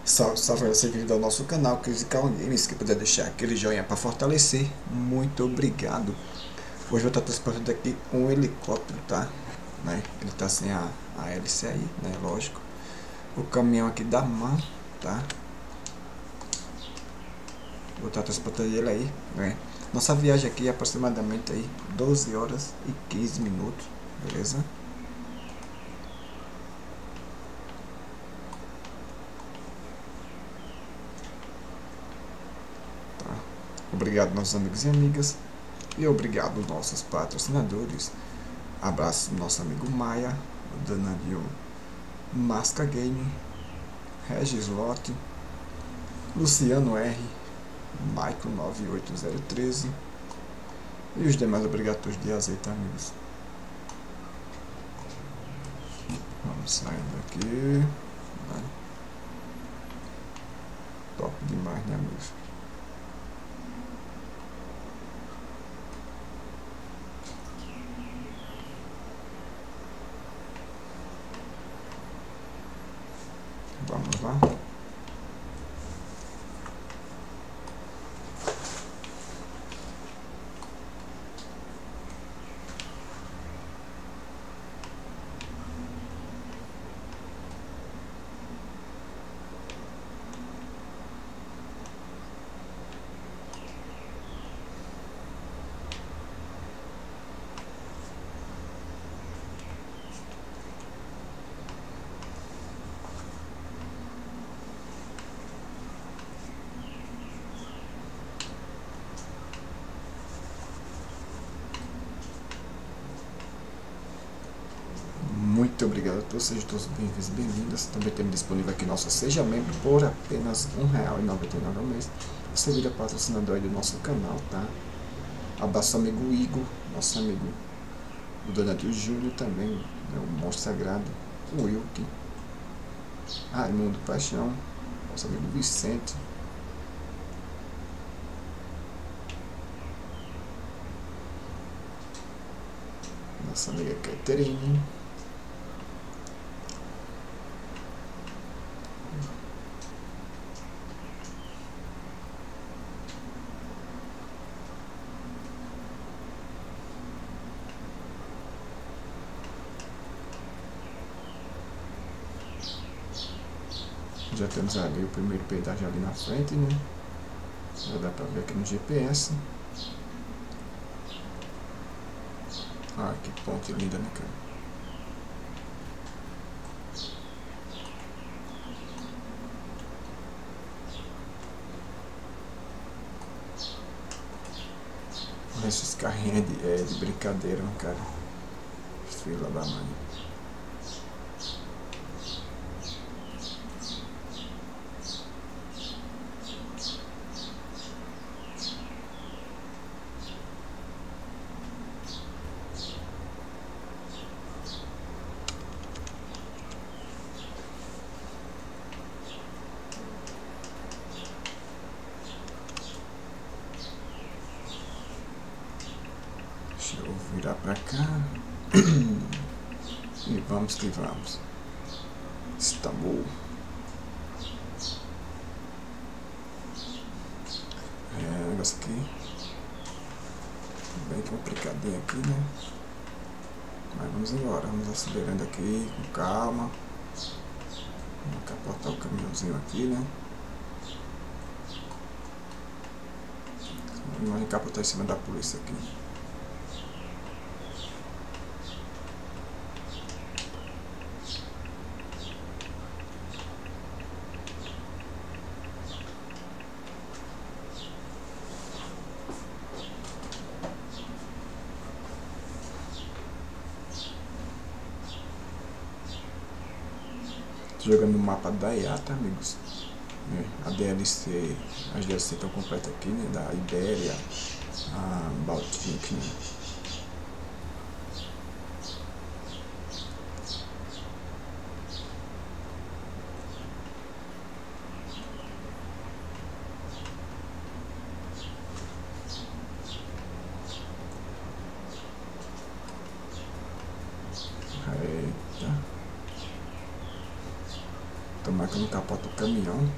Salve, salve você que ao nosso canal, Critical Games, que puder deixar aquele joinha para fortalecer, muito obrigado. Hoje eu estou transportando aqui um helicóptero, tá? Ele tá sem a hélice aí, né? Lógico. O caminhão aqui da mão, tá? Vou estar transportando ele aí, né? Nossa viagem aqui é aproximadamente aí 12 horas e 15 minutos, beleza? Tá. Obrigado nossos amigos e amigas. E obrigado nossos patrocinadores. Abraço do nosso amigo Maia, o Danavio Masca Game, Regis Lotte, Luciano R, Michael 98013 e os demais obrigatórios de azeite, amigos. Vamos saindo aqui. Top demais, né, amigos? Vamos lá. Muito obrigado a todos, sejam todos bem-vindos e bem-vindas. Também temos disponível aqui nosso Seja Membro por apenas R$1,99 ao mês. Você vira patrocinador aí do nosso canal, tá? Abraço ao amigo Igor, nosso amigo o Donadinho Júlio também, né, o Monstro Sagrado, o Wilke, Raimundo Paixão, nosso amigo Vicente, nossa amiga Caterine, já temos ali o primeiro pedágio ali na frente, né? Já dá pra ver aqui no GPS. Ah, que ponte linda, né, cara? Esses carrinhos de brincadeira, né, cara? Fila da mãe. Deixa eu virar pra cá. E vamos que vamos. Istambul. É, negócio aqui bem complicadinho aqui, né? Mas vamos embora, vamos acelerando aqui com calma. Vamos capotar o caminhãozinho aqui, né? Vamos capotar em cima da polícia aqui. Jogando no mapa da IATA, amigos. A DLC, as DLC estão completas aqui, né? Da Ibéria, a Baltic, né? Eita. Tomara que não capota o caminhão.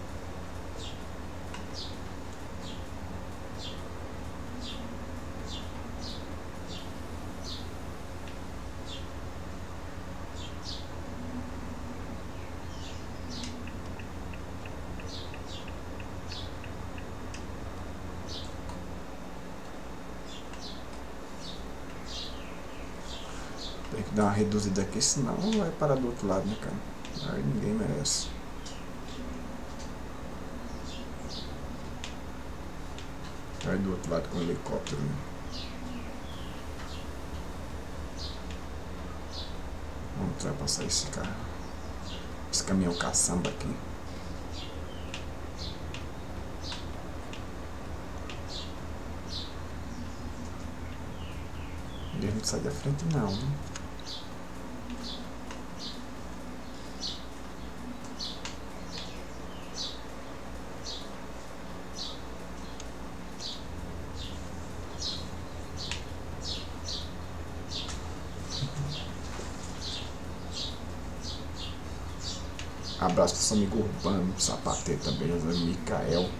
Tem que dar uma reduzida aqui, senão vai parar do outro lado, né, cara? Aí ninguém merece. Vai do outro lado com o helicóptero, né? Vamos ultrapassar esse carro. Esse caminhão caçamba aqui. Ele não sai da frente não, né? Abraço do seu amigo Urbano, sapateiro também, o Micael.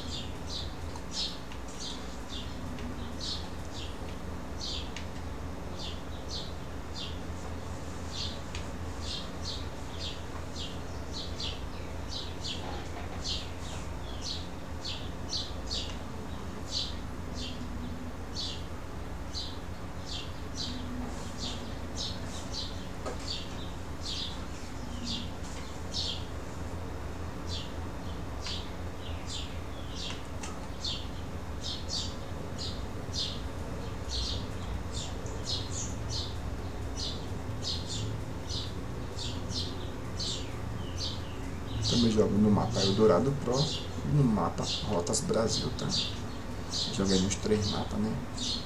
Também jogo no mapa Eldorado Pro e no mapa Rotas Brasil, tá? Joguei nos 3 mapas, né?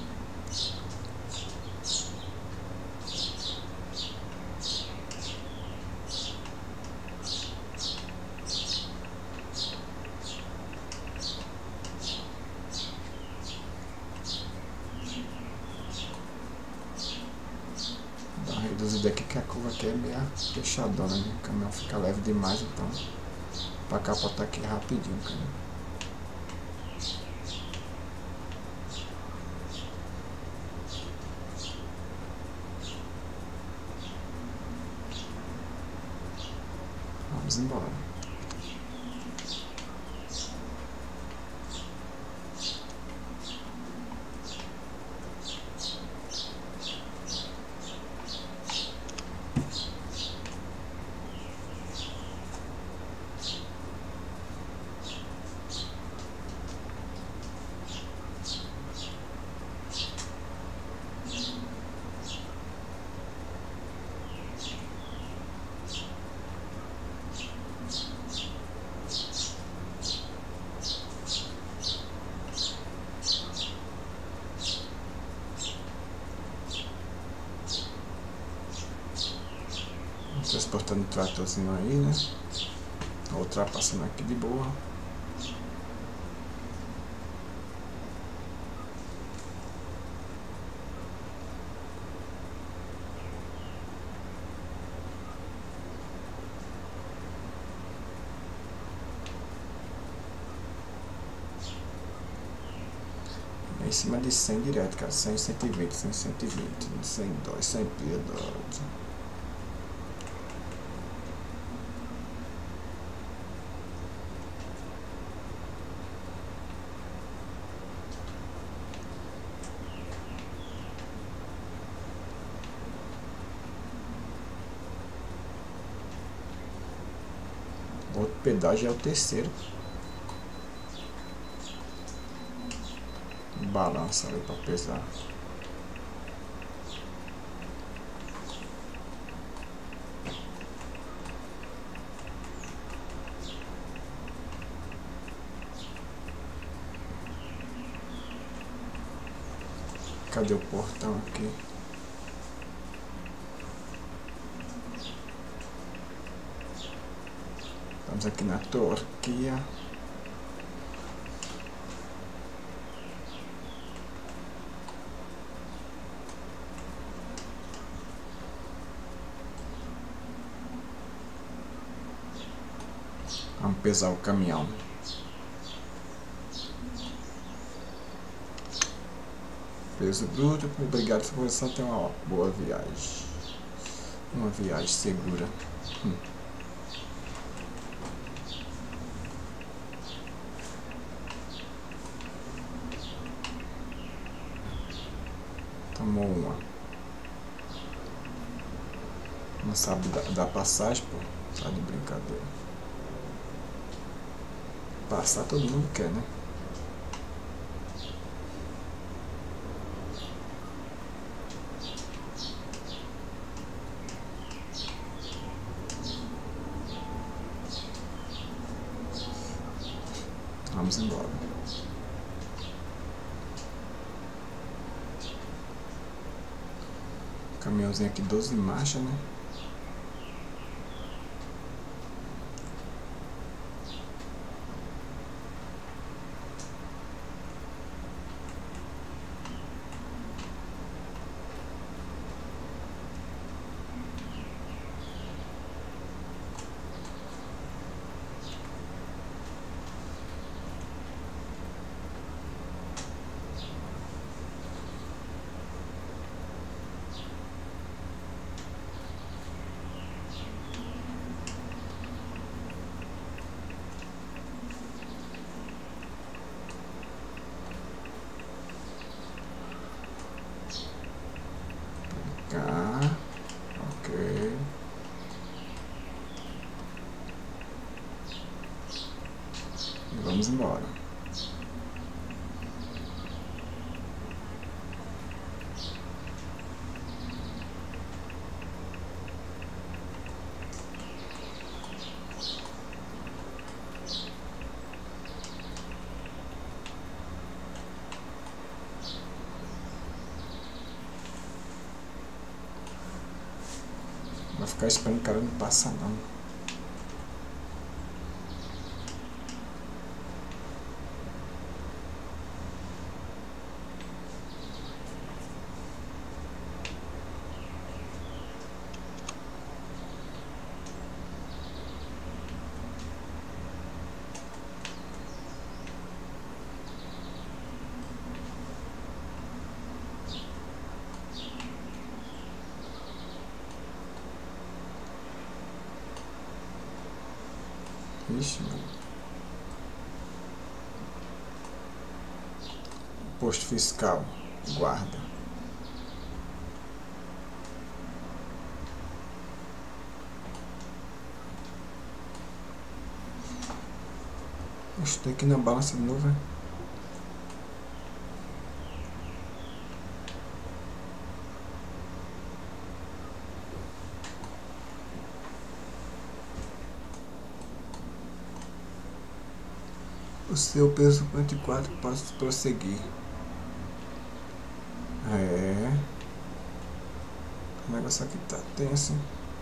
Dá uma reduzida aqui que a curva aqui é meio fechadona, né? O caminhão fica leve demais, então pra capotar aqui rapidinho, cara. Vamos embora. Transportando o tratorzinho aí, né? Ultrapassando aqui de boa. É em cima de 100 direto, cara. 100, 120, 100, 120, 102, 100 piedade. Outro pedágio é o terceiro. Balança ali para pesar. Cadê o portão aqui? Estamos aqui na Turquia. Vamos pesar o caminhão. Peso bruto, obrigado por você, tenha uma boa viagem. Uma viagem segura. Tomou uma. Não sabe dar passagem, pô. Tá de brincadeira. Passar todo mundo quer, né? Vamos embora. Caminhãozinho aqui, 12 marchas, né? Cá. Ok. E vamos embora. Vai ficar esperando o cara não passar não. Ixi, mano. Posto fiscal. Guarda. Estou aqui na balança de novo, hein? O seu peso 54 pode prosseguir. É. O negócio aqui tá tenso.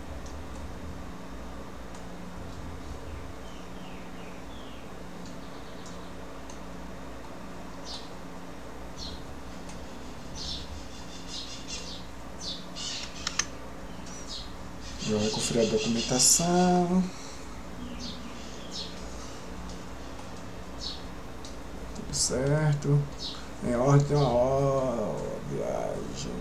Já vai conferir a documentação. Tudo certo. Em ordem, ó, viagem.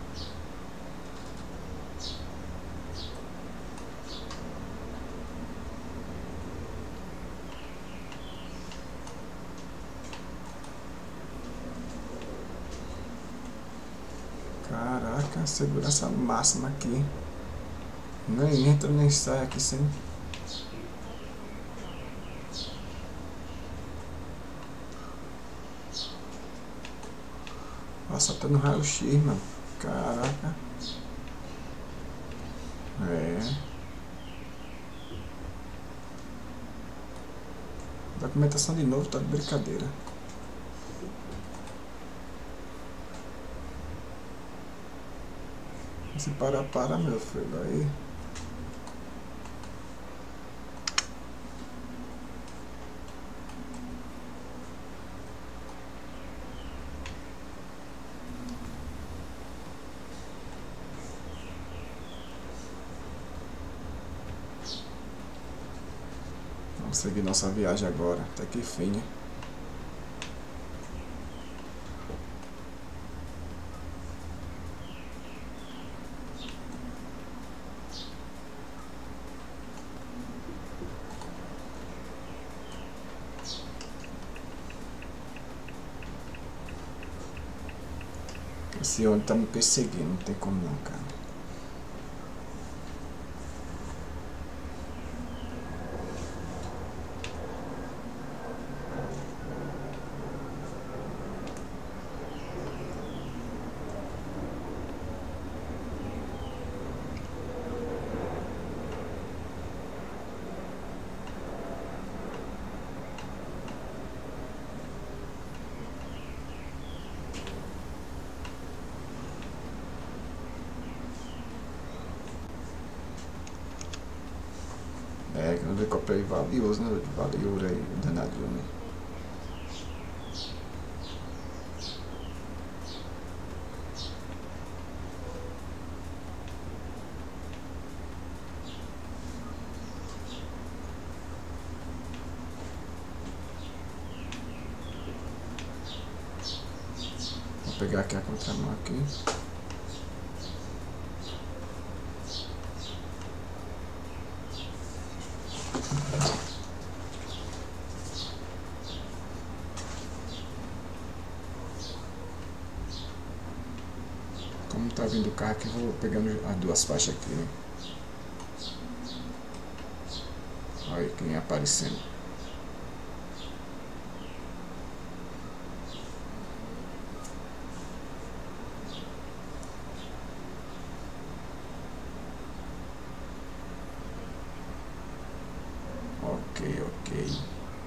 Caraca, segurança máxima aqui. Nem entra nem sai aqui sem. Passa até no raio-x, mano. Caraca. É. Documentação de novo, tá de brincadeira. Se parar, para, meu filho. Aí. Vamos seguir nossa viagem agora, até que fim, né? Esse ônibus tá me perseguindo, não tem como não, cara. É, que eu comprei valioso, né? Valioso aí, danadinho, né? Vou pegar aqui a contramão aqui. Como tá vindo o carro aqui, vou pegando as duas faixas aqui, né? Olha quem aparecendo. Ok, ok.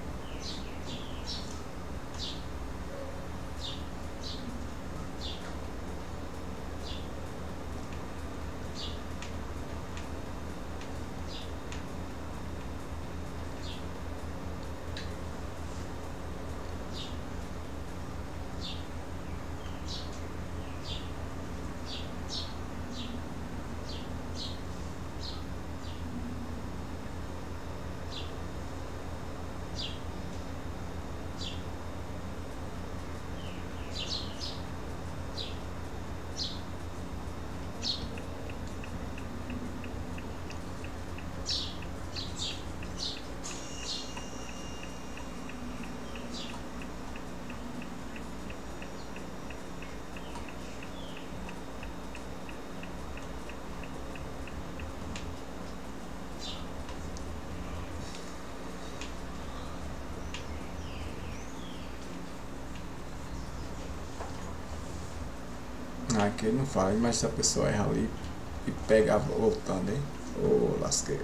Aqui ele não fala, mas se a pessoa erra ali e pega voltando, hein? Ô, lasqueira.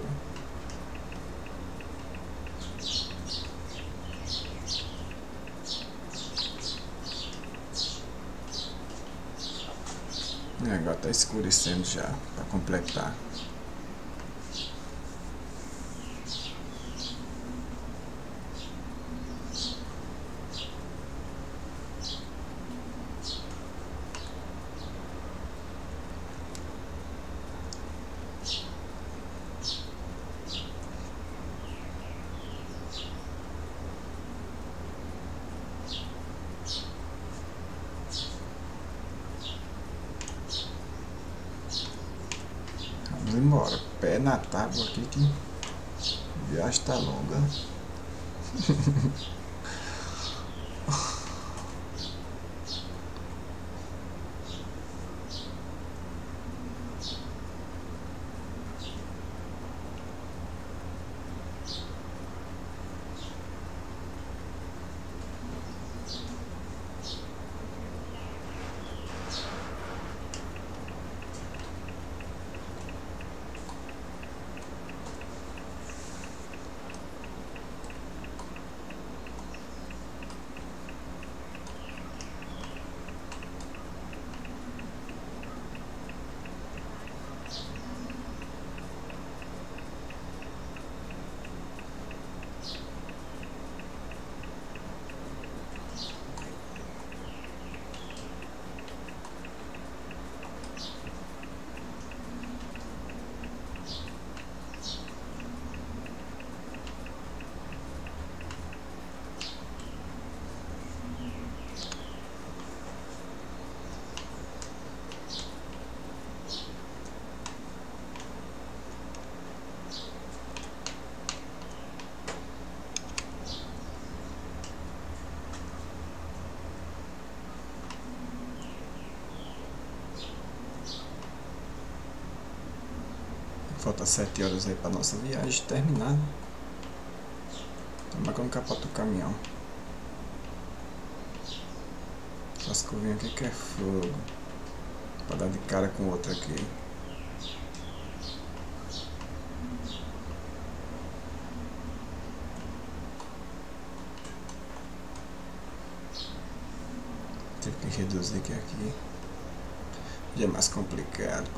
Agora tá escurecendo já, para completar. Vamos embora, pé na tábua aqui que a viagem tá longa. Falta 7 horas aí pra nossa viagem terminar, né? Tomara que eu não capoto o caminhão. As curvinhas aqui que é fogo. Pra dar de cara com outra aqui. Tive que reduzir que aqui já é mais complicado.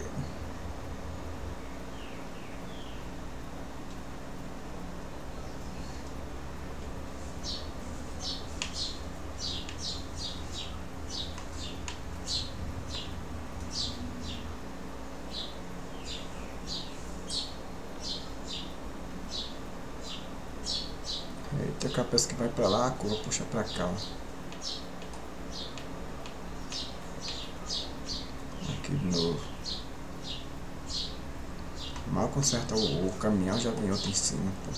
Eita, a cabeça que vai pra lá, a curva puxa pra cá, ó. Aqui de novo. Mal conserta o caminhão, já vem outro em cima, pô.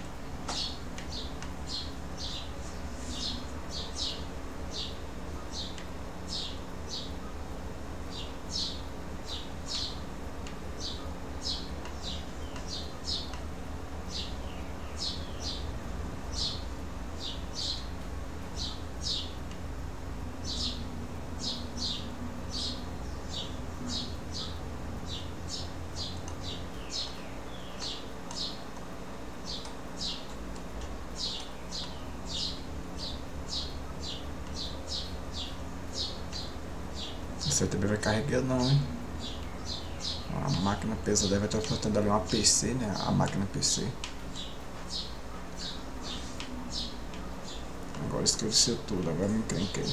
Você também vai carregar não, hein? A máquina pesada vai estar faltando ali uma PC, né? A máquina PC. Agora escureceu tudo, agora me encrenquei.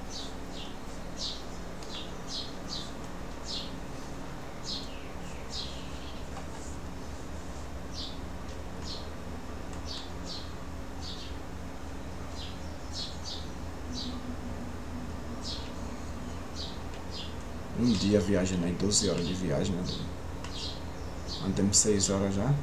Um dia viajando aí, 12 horas de viagem, né? Andamos 6 horas já.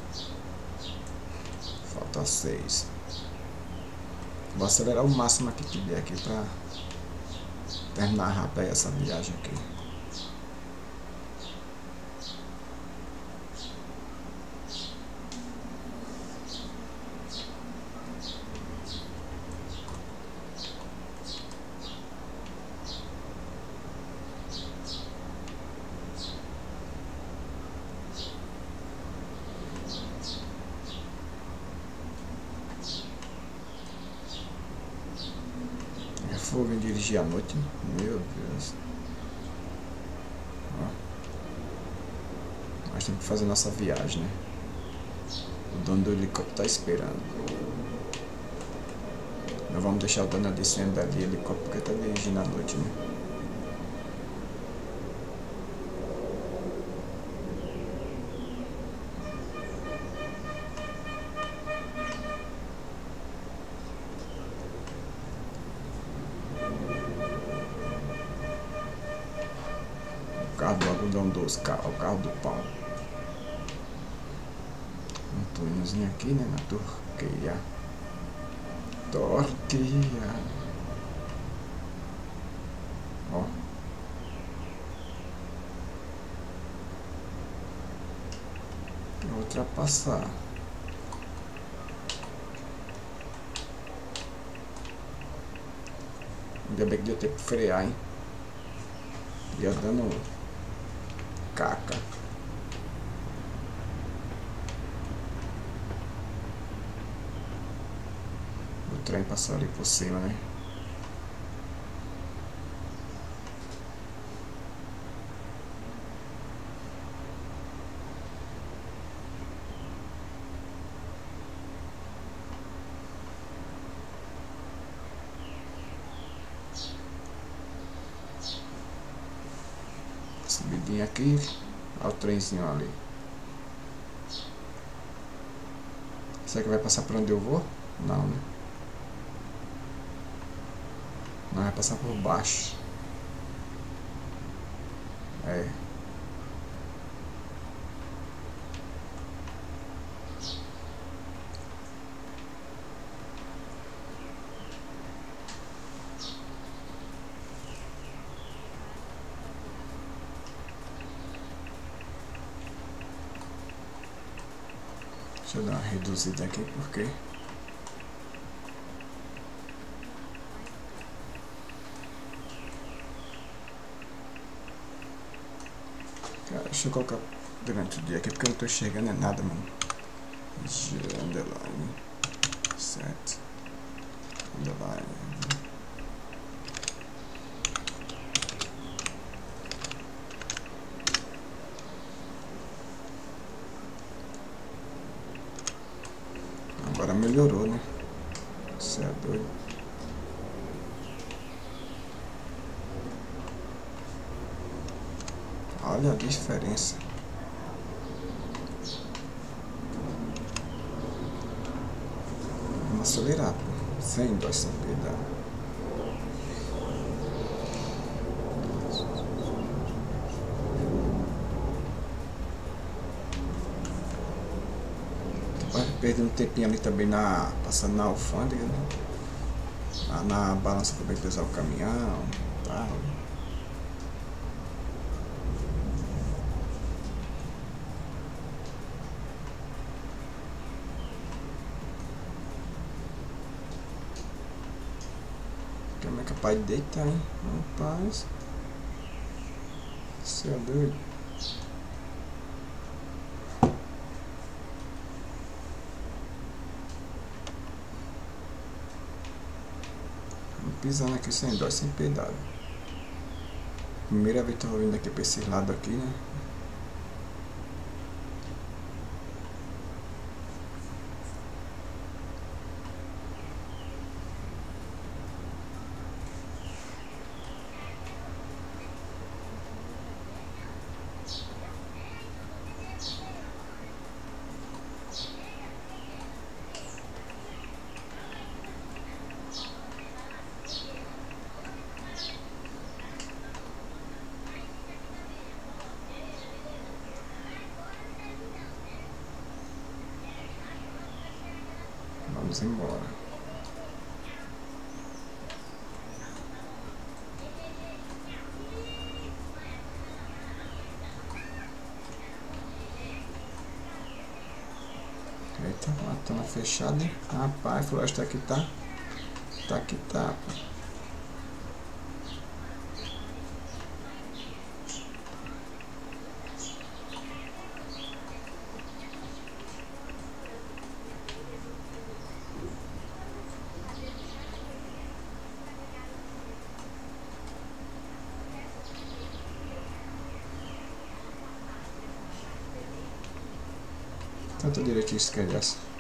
Falta 6. Vou acelerar o máximo aqui que der aqui pra terminar rápido aí essa viagem aqui. É fogo em dirigir à noite, meu Deus. Ó. Nós temos que fazer nossa viagem, né? O dono do helicóptero tá esperando. Nós vamos deixar o dono descendo dali helicóptero porque tá dirigindo à noite, né? O carro do algodão doce, o carro do pão. Um túnelzinho aqui, né? Na Turquia. Torquia. Ó. Vou ultrapassar. Ainda bem que deu tempo de frear, hein? Ia dando caca. O trem passou ali por cima, né? Subidinha aqui, olha o trenzinho ali. Será que vai passar por onde eu vou? Não, né? Não, vai passar por baixo. É. Deixa eu dar uma reduzida aqui porque cara, deixa eu colocar durante o dia aqui porque eu não tô enxergando nada, mano. G underline 7 underline. Agora melhorou, né? Você é doido. Olha a diferença. Vamos acelerar, pô. Sem dó, sem piedade. Perdendo um tempinho ali também passando na alfândega, né? Na balança também pesar o caminhão, tal. Como é capaz de deitar, hein? Rapaz. Você é doido. Pisando aqui sem dó, sem piedade. Primeira vez que eu tô vindo aqui pra esse lado aqui, né? Vamos embora. Eita, matando fechada, hein? Rapaz, a floresta aqui tá. Tá que tá. Tanto direita e esquerda.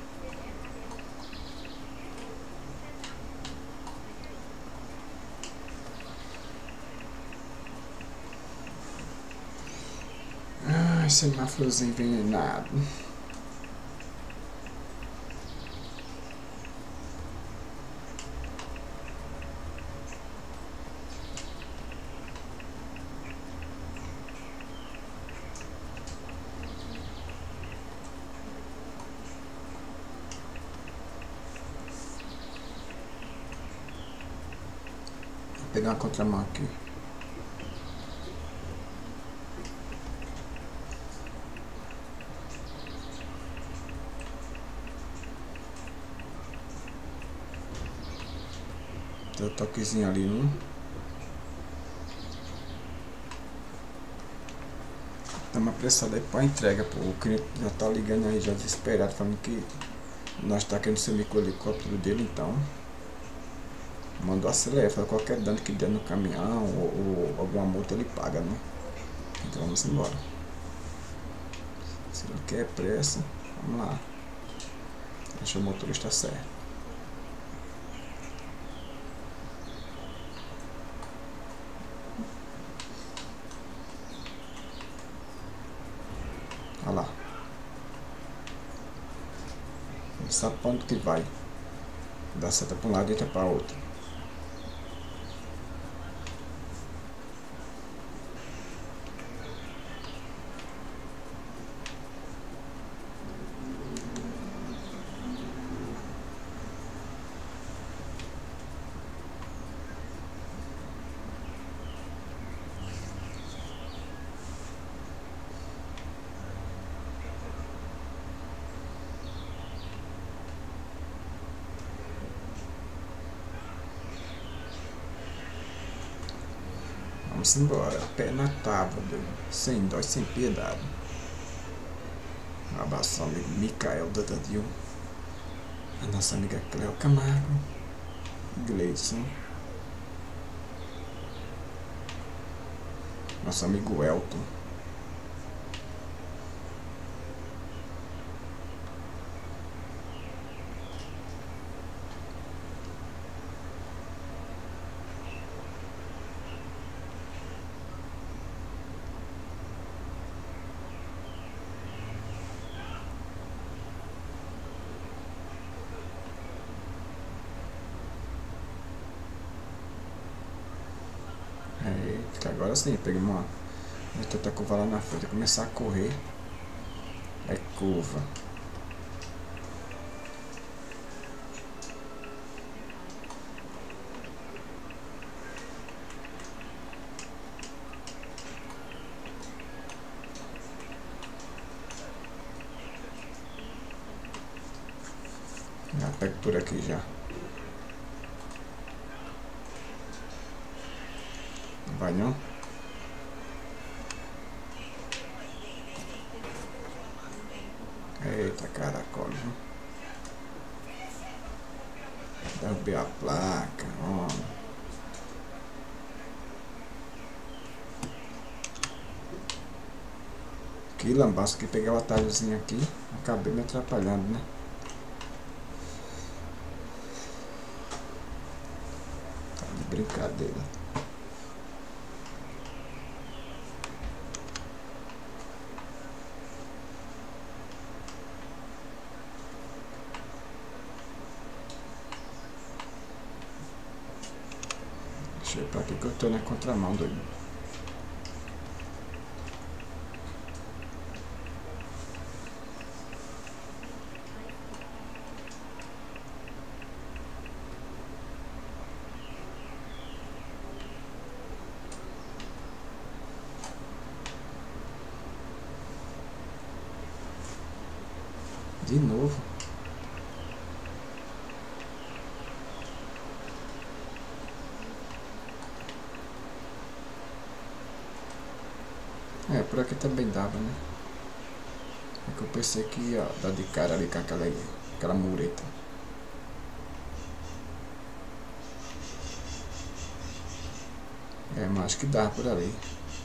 Ai, semáforozinho envenenado. Vou pegar uma contramão aqui. Tem o toquezinho ali, né? Dá uma apressada aí pra entrega, pô. O cliente já tá ligando aí, já desesperado, falando que nós tá querendo sumir com o helicóptero dele, então. Mandou acelerar, falou qualquer dano que der no caminhão ou alguma multa ele paga, né? Então vamos embora. Se não quer pressa, vamos lá. Deixa o motorista certo. Olha lá. Não sabe pra onde que vai. Dá seta pra um lado e entra pra outro. Vamos embora, pé na tábua, sem dó e sem piedade. Um abraço ao amigo Micael Dadadil, a nossa amiga Cleo Camargo, Gleison, nosso amigo Elton. Eita, agora sim, peguei uma. Vou tentar curvar lá na frente, começar a correr. É curva. Já pego por aqui já. Não vai não? Eita, caracol, viu? Derrubei a placa, ó. Que lambaço que peguei o atalhozinho aqui. Acabei me atrapalhando, né? Tá de brincadeira. Deixa eu ir pra aqui que eu tô na contramão, doido. De novo. É, por aqui também dava, né? É que eu pensei que ia dar de cara ali com aquela mureta. É, mas acho que dá por ali.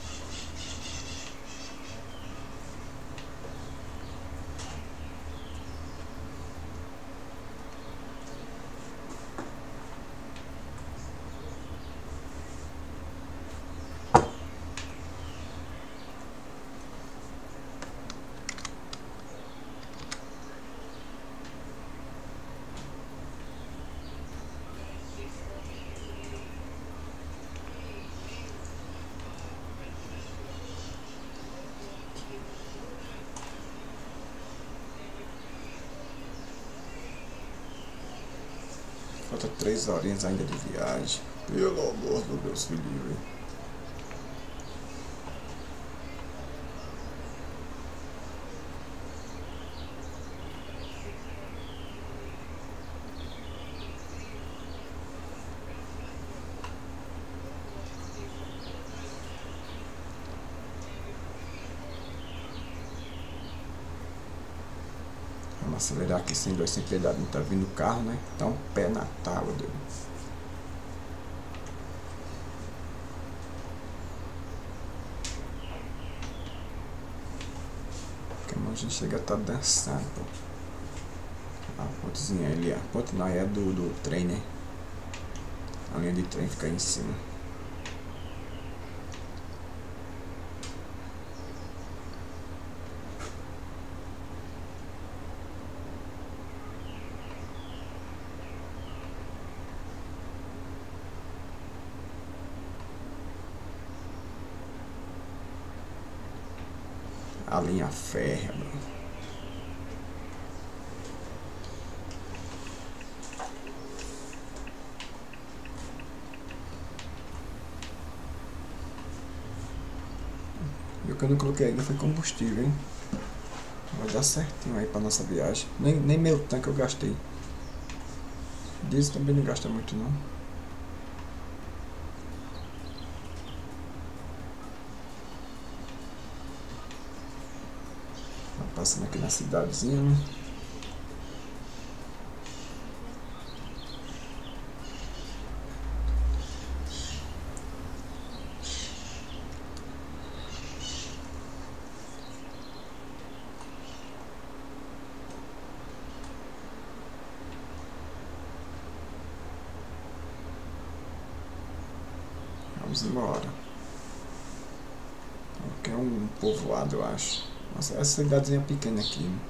Falta 3 horinhas ainda de viagem. Pelo amor do Deus, me livre. Vamos acelerar aqui sem dó, sem piedade. Não tá vindo o carro, né? Então, pé na tábua, doido. A gente chega a tá dançando, pô. A pontezinha ali, a ponte não, é do trem, né? A linha de trem fica aí em cima. A linha férrea, mano. E o que eu não coloquei ainda foi combustível, hein? Vai dar certinho aí pra nossa viagem. Nem meu tanque eu gastei. Diesel também não gasta muito não. Passando aqui na cidadezinha. Vamos embora. Aqui é um povoado, eu acho. Nossa, essa cidadezinha pequena aqui, né?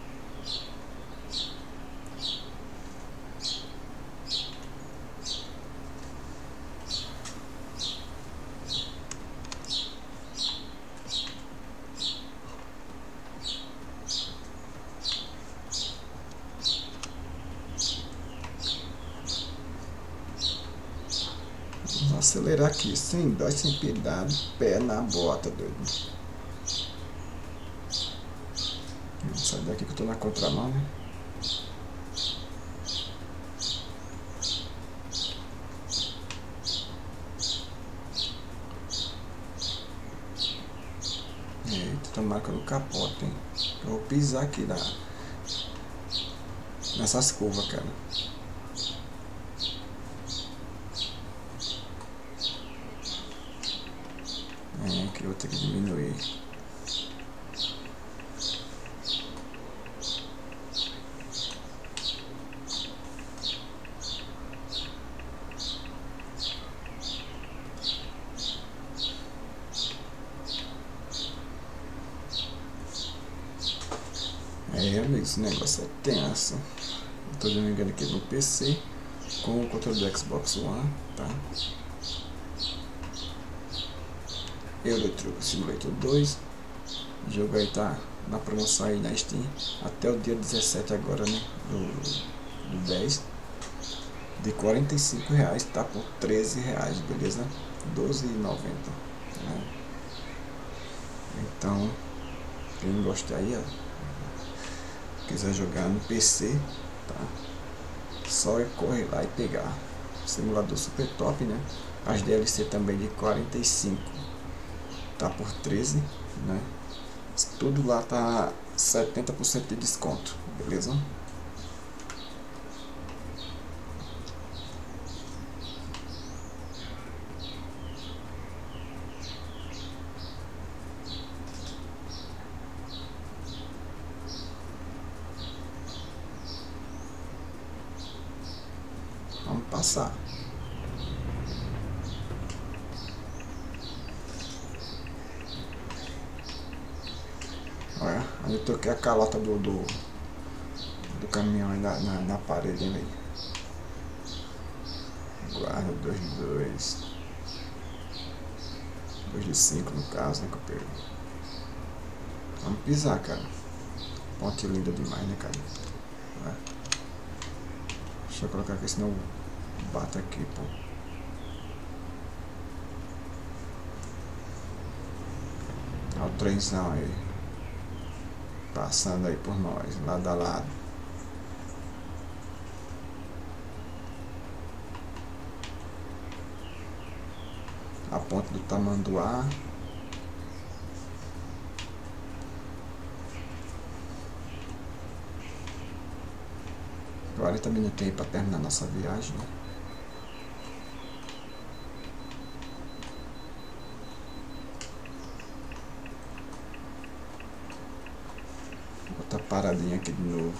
Vamos acelerar aqui, sem dó e sem piedade, pé na bota, doido. Vamos sair daqui que eu tô na contramão, né? Eita, tomara que eu não capote, hein? Eu vou pisar aqui nessas curvas, cara. Que eu vou ter que diminuir. Amigo, esse negócio é tenso. Tô jogando aqui no PC com o controle do Xbox One, tá? Euro Truck Simulator 2. O jogo aí tá na promoção aí na Steam até o dia 17 agora, né? Do 10. De R$45, tá por R$13, beleza? R$12,90, né? Então, quem gostar aí, ó, quiser jogar no PC, tá? Só correr lá e pegar. Simulador super top, né? As DLC também de 45, tá por 13, né? Tudo lá tá 70% de desconto, beleza? Vamos passar. Olha, aí eu toquei a calota do caminhão aí na parede, hein, velho. Guarda 2 de 5 no caso, né, que eu peguei. Vamos pisar, cara. Ponte linda demais, né, cara? Vai. Deixa eu colocar aqui, senão bata aqui, pô. Olha o trenzão aí. Passando aí por nós, lado a lado. A ponte do Tamanduá. Agora também não tem para terminar nossa viagem, né? Outra paradinha aqui de novo.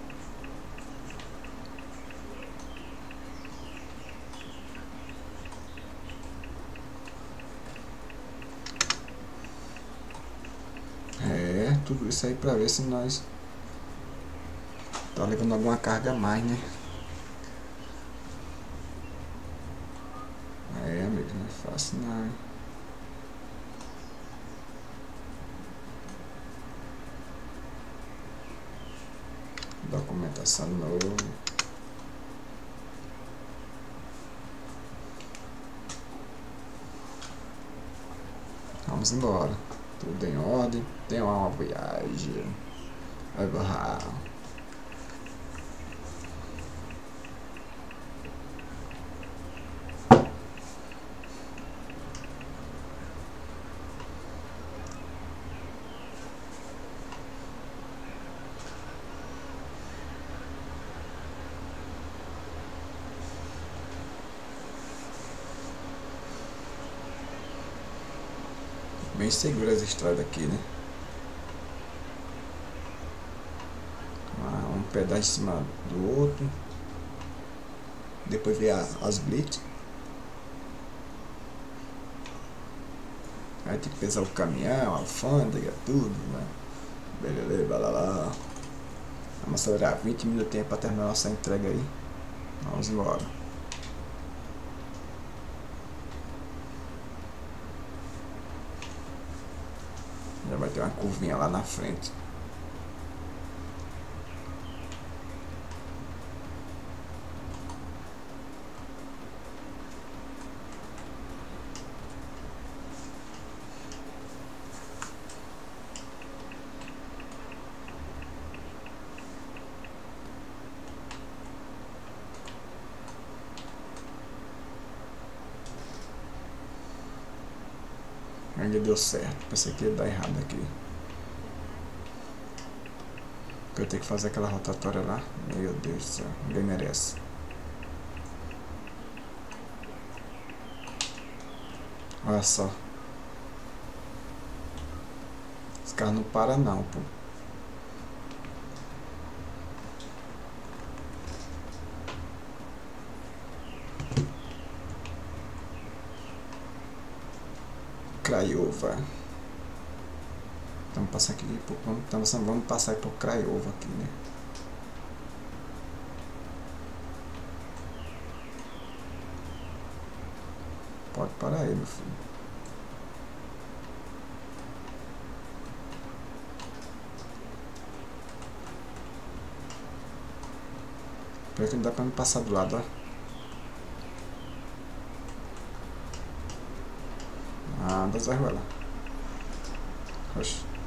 Tudo isso aí pra ver se nós tá levando alguma carga a mais, né? Amigo, não é fácil não. Documentação nova. Vamos embora. Tudo em ordem. Tem uma viagem. Vai borrar. Bem segura as estradas aqui, né? Um pedaço em cima do outro. Depois vem as blitz. Aí tem que pesar o caminhão, a alfândega, tudo, né? Beleza, balalá. Vamos acelerar 20 minutinhos para terminar nossa entrega aí. Vamos embora. Já vai ter uma curvinha lá na frente. Ainda deu certo. Pensei que ia dar errado aqui. Porque eu tenho que fazer aquela rotatória lá. Meu Deus do céu. Ninguém merece. Olha só. Esse carro não para não, pô. Craiova. Vamos passar aqui, vamos passar por Craiova aqui, né? Pode parar aí, meu filho. Pior que não dá pra me passar do lado, ó. Ah, das arruelas. Oxi.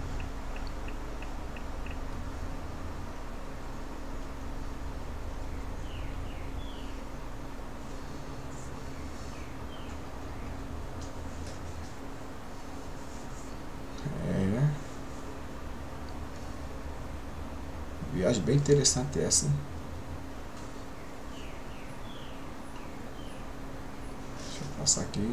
É. Viagem bem interessante essa, hein? Deixa eu passar aqui.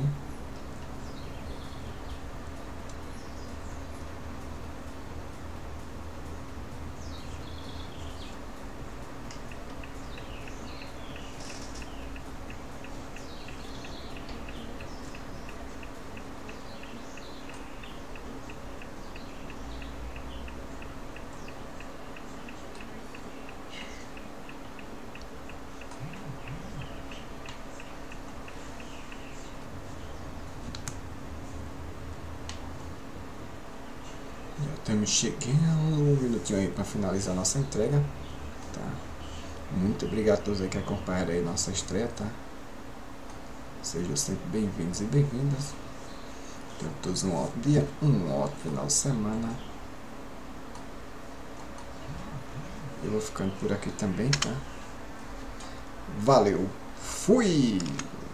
Estamos chegando, um minutinho aí para finalizar nossa entrega, tá? Muito obrigado a todos aí que acompanharam aí nossa estreia, tá? Sejam sempre bem-vindos e bem-vindas. Tenham todos um ótimo dia, um ótimo final de semana. Eu vou ficando por aqui também, tá? Valeu, fui!